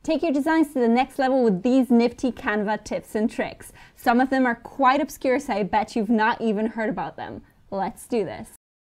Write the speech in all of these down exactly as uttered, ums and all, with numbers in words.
Take your designs to the next level with these nifty Canva tips and tricks. Some of them are quite obscure, so I bet you've not even heard about them. Let's do this.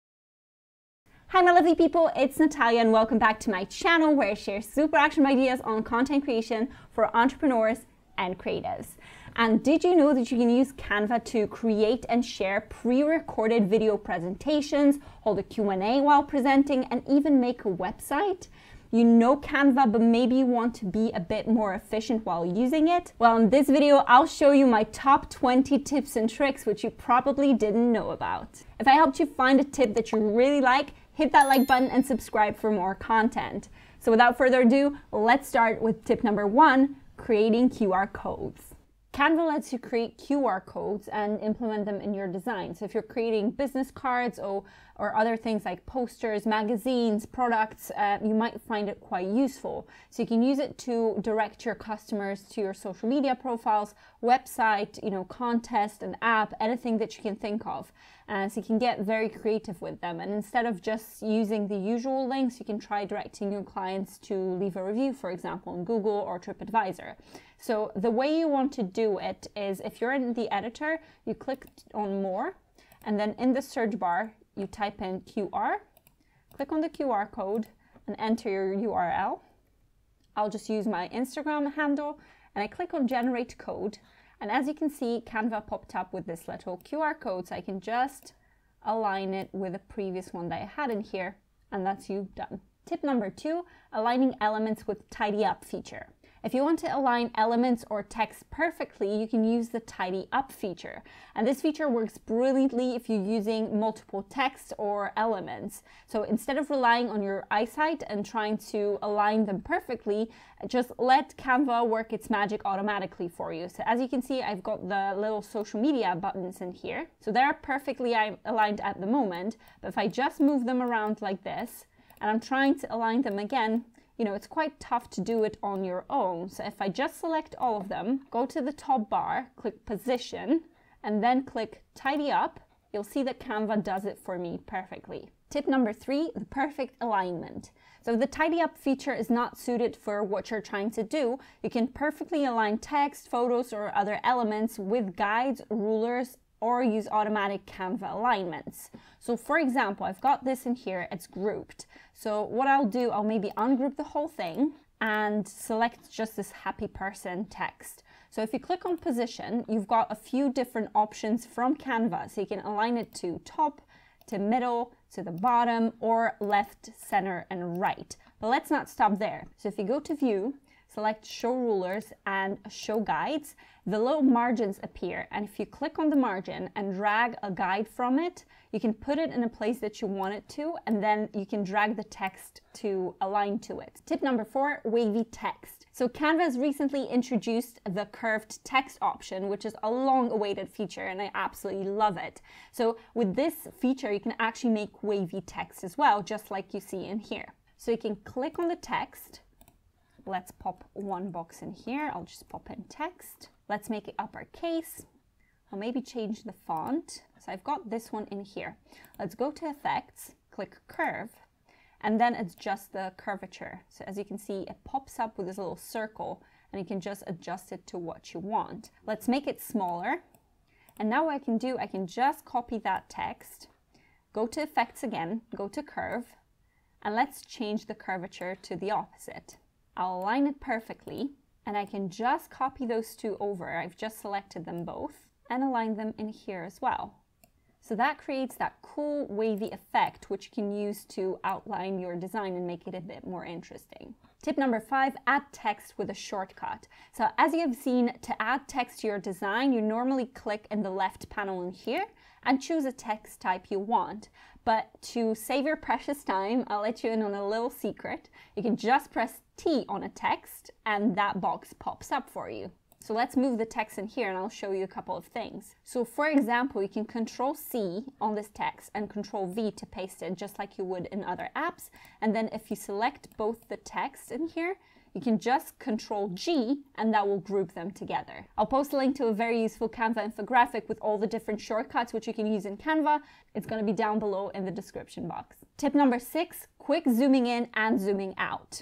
Hi my lovely people, it's Natalia and welcome back to my channel where I share super action ideas on content creation for entrepreneurs and creatives. And did you know that you can use Canva to create and share pre-recorded video presentations, hold a Q and A while presenting, and even make a website? You know Canva, but maybe you want to be a bit more efficient while using it? Well, in this video, I'll show you my top twenty tips and tricks which you probably didn't know about. If I helped you find a tip that you really like, hit that like button and subscribe for more content. So without further ado, let's start with tip number one, creating Q R codes. Canva lets you create Q R codes and implement them in your design. So if you're creating business cards or, or other things like posters, magazines, products, uh, you might find it quite useful. So you can use it to direct your customers to your social media profiles, website, you know, contest, an app, anything that you can think of. Uh, so you can get very creative with them. And instead of just using the usual links, you can try directing your clients to leave a review, for example, on Google or TripAdvisor. So the way you want to do it is if you're in the editor, you click on more, and then in the search bar, you type in Q R, click on the Q R code and enter your U R L. I'll just use my Instagram handle and I click on generate code. And as you can see, Canva popped up with this little Q R code, so I can just align it with the previous one that I had in here, and that's you done. Tip number two, aligning elements with tidy up feature. If you want to align elements or text perfectly, you can use the tidy up feature. And this feature works brilliantly if you're using multiple text or elements. So instead of relying on your eyesight and trying to align them perfectly, just let Canva work its magic automatically for you. So as you can see, I've got the little social media buttons in here. So they're perfectly aligned at the moment. But if I just move them around like this, and I'm trying to align them again, you know, it's quite tough to do it on your own. So if I just select all of them, go to the top bar, click position, and then click tidy up, you'll see that Canva does it for me perfectly. Tip number three, the perfect alignment. So if the tidy up feature is not suited for what you're trying to do, you can perfectly align text, photos, or other elements with guides, rulers, or use automatic Canva alignments. So for example, I've got this in here, it's grouped. So what I'll do, I'll maybe ungroup the whole thing and select just this happy person text. So if you click on position, you've got a few different options from Canva. So you can align it to top, to middle, to the bottom, or left, center, and right. But let's not stop there. So if you go to view, select show rulers and show guides, the little margins appear, and if you click on the margin and drag a guide from it, you can put it in a place that you want it to, and then you can drag the text to align to it. Tip number four, wavy text. So Canva has recently introduced the curved text option, which is a long-awaited feature, and I absolutely love it. So with this feature, you can actually make wavy text as well, just like you see in here. So you can click on the text. Let's pop one box in here. I'll just pop in text. Let's make it uppercase. I'll maybe change the font. So I've got this one in here. Let's go to effects, click curve, and then it's just the curvature. So as you can see, it pops up with this little circle and you can just adjust it to what you want. Let's make it smaller. And now what I can do, I can just copy that text, go to effects again, go to curve, and let's change the curvature to the opposite. I'll align it perfectly, and I can just copy those two over. I've just selected them both and align them in here as well. So that creates that cool wavy effect, which you can use to outline your design and make it a bit more interesting. Tip number five, add text with a shortcut. So as you have seen, to add text to your design, you normally click in the left panel in here and choose a text type you want. But to save your precious time, I'll let you in on a little secret. You can just press T on a text and that box pops up for you. So let's move the text in here and I'll show you a couple of things. So for example, you can control C on this text and control V to paste it just like you would in other apps. And then if you select both the text in here, you can just control G and that will group them together. I'll post a link to a very useful Canva infographic with all the different shortcuts which you can use in Canva. It's going to be down below in the description box. Tip number six, quick zooming in and zooming out.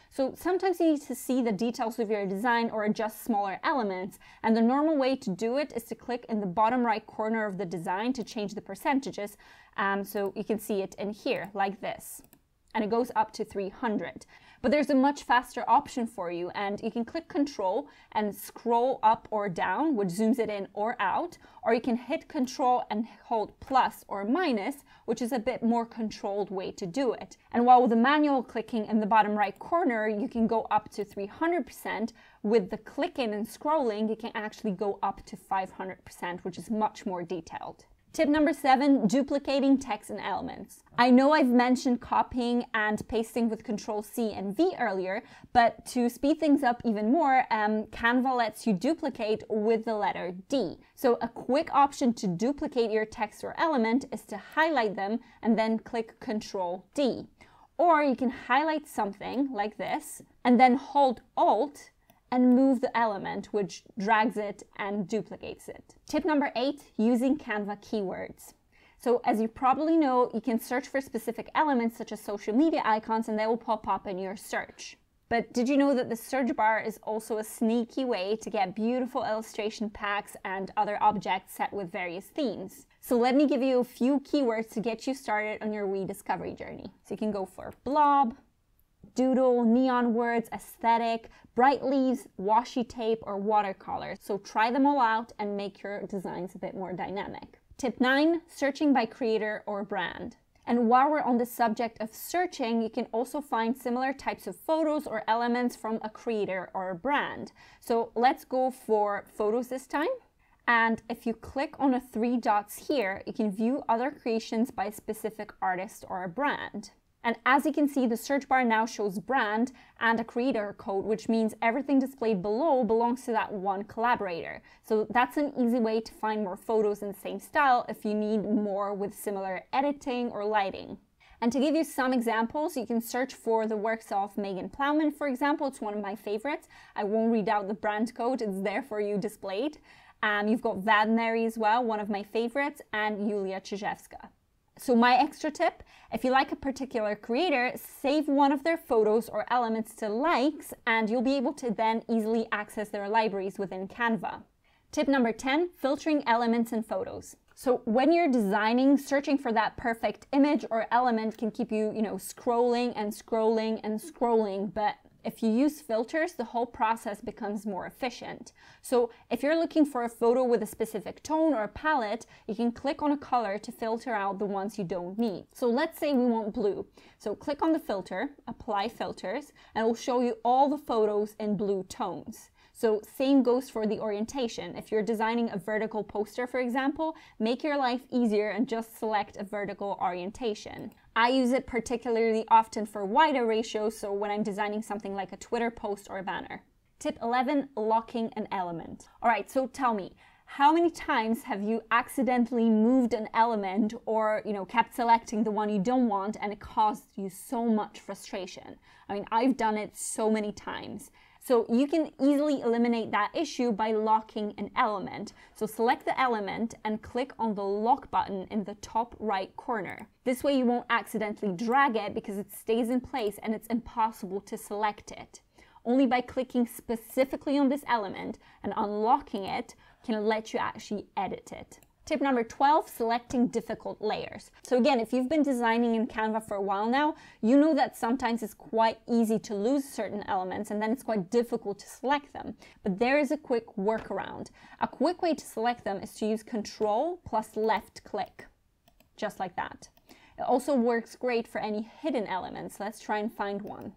So sometimes you need to see the details of your design or adjust smaller elements. And the normal way to do it is to click in the bottom right corner of the design to change the percentages. Um, so you can see it in here like this. And it goes up to three hundred. But there's a much faster option for you, and you can click Control and scroll up or down, which zooms it in or out, or you can hit Control and hold plus or minus, which is a bit more controlled way to do it. And while with the manual clicking in the bottom right corner, you can go up to three hundred percent, with the clicking and scrolling, you can actually go up to five hundred percent, which is much more detailed. Tip number seven, duplicating text and elements. I know I've mentioned copying and pasting with Control C and V earlier, but to speed things up even more, um, Canva lets you duplicate with the letter D. So a quick option to duplicate your text or element is to highlight them and then click Control D. Or you can highlight something like this and then hold Alt and move the element, which drags it and duplicates it. Tip number eight, using Canva keywords. So as you probably know, you can search for specific elements such as social media icons and they will pop up in your search. But did you know that the search bar is also a sneaky way to get beautiful illustration packs and other objects set with various themes? So let me give you a few keywords to get you started on your rediscovery journey. So you can go for blob, doodle, neon words, aesthetic, bright leaves, washi tape, or watercolor. So try them all out and make your designs a bit more dynamic. Tip nine, searching by creator or brand. And while we're on the subject of searching, you can also find similar types of photos or elements from a creator or a brand. So let's go for photos this time. And if you click on the three dots here, you can view other creations by a specific artist or a brand. And as you can see, the search bar now shows brand and a creator code, which means everything displayed below belongs to that one collaborator. So that's an easy way to find more photos in the same style if you need more with similar editing or lighting. And to give you some examples, you can search for the works of Megan Plowman, for example. It's one of my favorites. I won't read out the brand code, it's there for you displayed. Um, you've got Vadnary as well, one of my favorites, and Yulia Czyżewska. So my extra tip, if you like a particular creator, save one of their photos or elements to likes and you'll be able to then easily access their libraries within Canva. Tip number ten, filtering elements in photos. So when you're designing, searching for that perfect image or element can keep you, you know, scrolling and scrolling and scrolling, but if you use filters, the whole process becomes more efficient. So if you're looking for a photo with a specific tone or a palette, you can click on a color to filter out the ones you don't need. So let's say we want blue. So click on the filter, apply filters, and it will show you all the photos in blue tones. So same goes for the orientation. If you're designing a vertical poster, for example, make your life easier and just select a vertical orientation. I use it particularly often for wider ratios, so when I'm designing something like a Twitter post or a banner. Tip eleven, locking an element. All right, so tell me, how many times have you accidentally moved an element or, you know, kept selecting the one you don't want and it caused you so much frustration? I mean, I've done it so many times. So you can easily eliminate that issue by locking an element. So select the element and click on the lock button in the top right corner. This way you won't accidentally drag it because it stays in place and it's impossible to select it. Only by clicking specifically on this element and unlocking it can let you actually edit it. Tip number twelve, selecting difficult layers. So again, if you've been designing in Canva for a while now, you know that sometimes it's quite easy to lose certain elements and then it's quite difficult to select them. But there is a quick workaround. A quick way to select them is to use Control plus left click, just like that. It also works great for any hidden elements. Let's try and find one.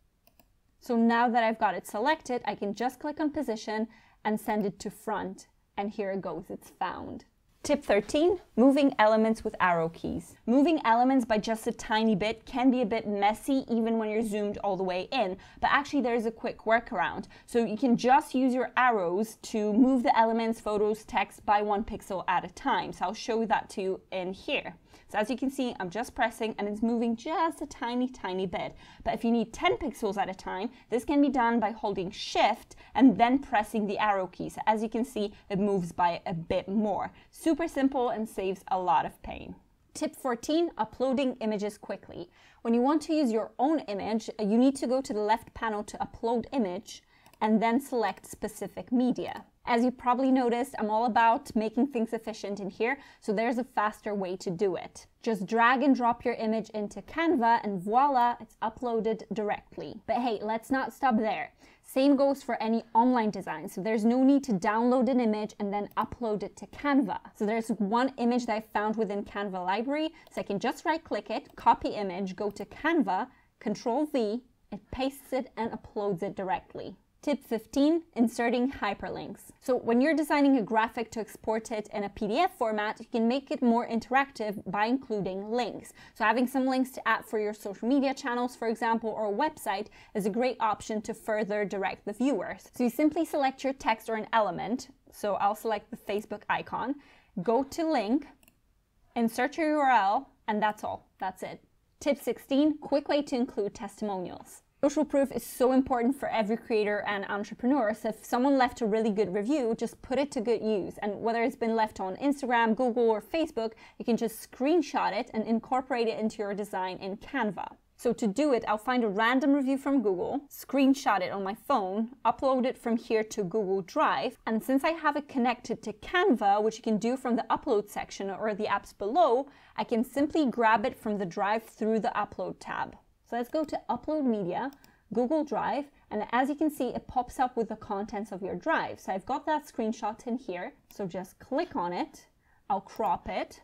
So now that I've got it selected, I can just click on position and send it to front. And here it goes, it's found. Tip thirteen, moving elements with arrow keys. Moving elements by just a tiny bit can be a bit messy even when you're zoomed all the way in, but actually there's a quick workaround. So you can just use your arrows to move the elements, photos, text by one pixel at a time. So I'll show that to you in here. So as you can see, I'm just pressing and it's moving just a tiny, tiny bit. But if you need ten pixels at a time, this can be done by holding Shift and then pressing the arrow key. So as you can see, it moves by a bit more. Super simple and saves a lot of pain. Tip fourteen, uploading images quickly. When you want to use your own image, you need to go to the left panel to upload image and then select specific media. As you probably noticed, I'm all about making things efficient in here, so there's a faster way to do it. Just drag and drop your image into Canva and voila, it's uploaded directly. But hey, let's not stop there. Same goes for any online design, so there's no need to download an image and then upload it to Canva. So there's one image that I found within Canva library, so I can just right click it, copy image, go to Canva, control V, it pastes it and uploads it directly. Tip fifteen, inserting hyperlinks. So when you're designing a graphic to export it in a P D F format, you can make it more interactive by including links. So having some links to add for your social media channels, for example, or a website is a great option to further direct the viewers. So you simply select your text or an element. So I'll select the Facebook icon, go to link, insert your U R L, and that's all. That's it. Tip sixteen, quick way to include testimonials. Social proof is so important for every creator and entrepreneur, so if someone left a really good review, just put it to good use. And whether it's been left on Instagram, Google, or Facebook, you can just screenshot it and incorporate it into your design in Canva. So to do it, I'll find a random review from Google, screenshot it on my phone, upload it from here to Google Drive, and since I have it connected to Canva, which you can do from the upload section or the apps below, I can simply grab it from the drive through the upload tab. So let's go to Upload Media, Google Drive, and as you can see, it pops up with the contents of your drive. So I've got that screenshot in here, so just click on it, I'll crop it,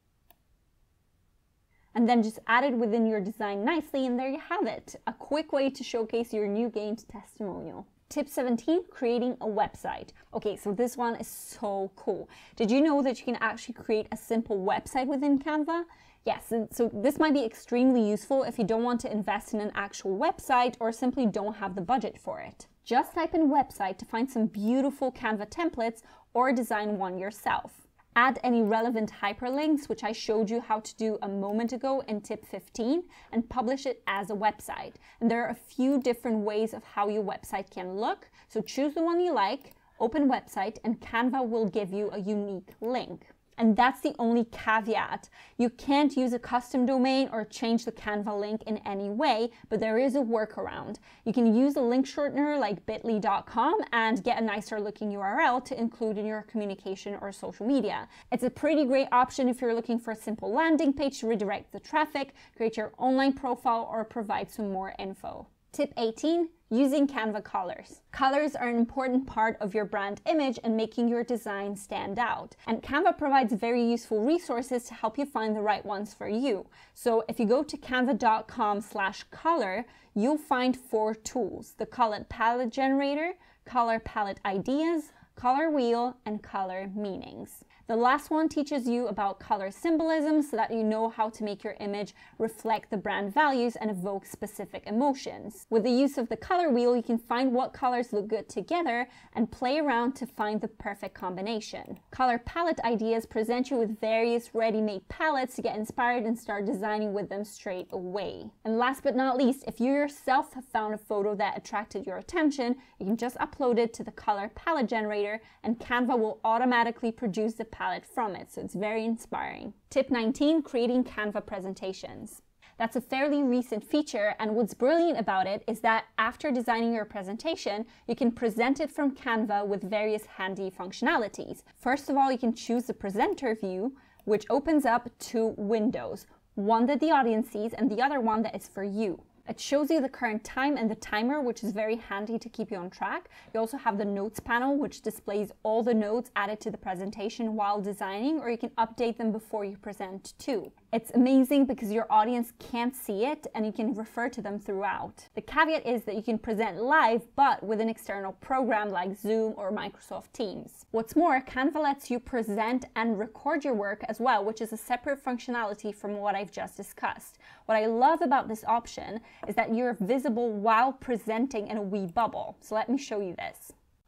and then just add it within your design nicely, and there you have it. A quick way to showcase your new game's testimonial. Tip seventeen, creating a website. Okay, so this one is so cool. Did you know that you can actually create a simple website within Canva? Yes, so this might be extremely useful if you don't want to invest in an actual website or simply don't have the budget for it. Just type in website to find some beautiful Canva templates or design one yourself. Add any relevant hyperlinks, which I showed you how to do a moment ago in tip fifteen, and publish it as a website. And there are a few different ways of how your website can look, so choose the one you like, open website, and Canva will give you a unique link. And that's the only caveat. You can't use a custom domain or change the Canva link in any way, but there is a workaround. You can use a link shortener like bit dot l y dot com and get a nicer looking U R L to include in your communication or social media. It's a pretty great option if you're looking for a simple landing page to redirect the traffic, create your online profile, or provide some more info. Tip eighteen, using Canva colors. Colors are an important part of your brand image and making your design stand out. And Canva provides very useful resources to help you find the right ones for you. So if you go to canva dot com slash color, you'll find four tools: the color palette generator, color palette ideas, color wheel, and color meanings. The last one teaches you about color symbolism so that you know how to make your image reflect the brand values and evoke specific emotions. With the use of the color wheel, you can find what colors look good together and play around to find the perfect combination. Color palette ideas present you with various ready-made palettes to get inspired and start designing with them straight away. And last but not least, if you yourself have found a photo that attracted your attention, you can just upload it to the color palette generator and Canva will automatically produce the palette from it, so it's very inspiring. Tip nineteen, creating Canva presentations. That's a fairly recent feature, and what's brilliant about it is that after designing your presentation, you can present it from Canva with various handy functionalities. First of all, you can choose the presenter view, which opens up two windows, one that the audience sees and the other one that is for you. It shows you the current time and the timer, which is very handy to keep you on track. You also have the notes panel, which displays all the notes added to the presentation while designing, or you can update them before you present too. It's amazing because your audience can't see it and you can refer to them throughout. The caveat is that you can present live, but with an external program like Zoom or Microsoft Teams. What's more, Canva lets you present and record your work as well, which is a separate functionality from what I've just discussed. What I love about this option is that you're visible while presenting in a wee bubble. So let me show you this.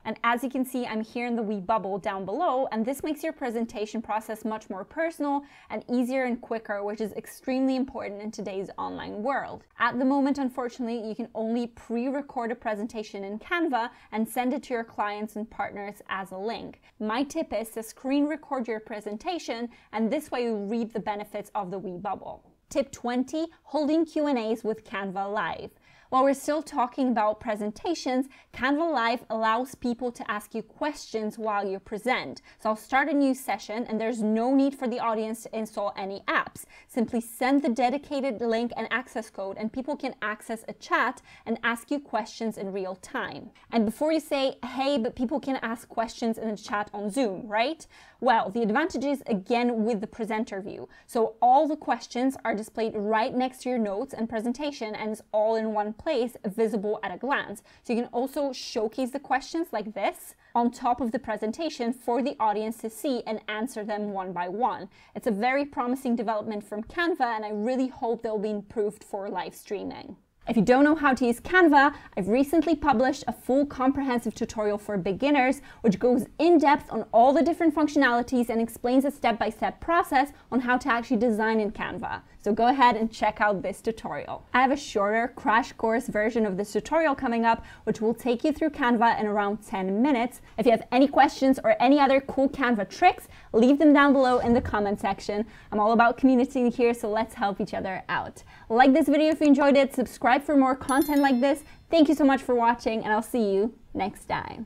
And as you can see, I'm here in the wee bubble down below, and this makes your presentation process much more personal and easier and quicker, which is extremely important in today's online world. At the moment, unfortunately, you can only pre-record a presentation in Canva and send it to your clients and partners as a link. My tip is to screen record your presentation, and this way you reap the benefits of the wee bubble. Tip twenty, holding Q and A's with Canva Live. While we're still talking about presentations, Canva Live allows people to ask you questions while you present. So I'll start a new session, and there's no need for the audience to install any apps. Simply send the dedicated link and access code, and people can access a chat and ask you questions in real time. And before you say, hey, but people can ask questions in the chat on Zoom, right? Well, the advantage is again with the presenter view. So all the questions are displayed right next to your notes and presentation, and it's all in one place, visible at a glance. So you can also showcase the questions like this on top of the presentation for the audience to see and answer them one by one. It's a very promising development from Canva, and I really hope they'll be improved for live streaming. If you don't know how to use Canva, I've recently published a full comprehensive tutorial for beginners, which goes in depth on all the different functionalities and explains a step-by-step process on how to actually design in Canva. So go ahead and check out this tutorial. I have a shorter crash course version of this tutorial coming up, which will take you through Canva in around ten minutes. If you have any questions or any other cool Canva tricks, leave them down below in the comment section. I'm all about community here, so let's help each other out. Like this video if you enjoyed it, subscribe for more content like this. Thank you so much for watching, and I'll see you next time.